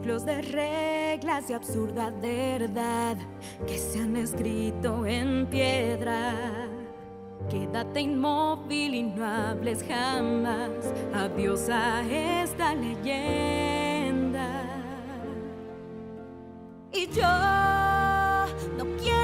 siglos de reglas y absurda verdad que se han escrito en piedra. Quédate inmóvil y no hables jamás. Adiós a esta leyenda. Y yo no quiero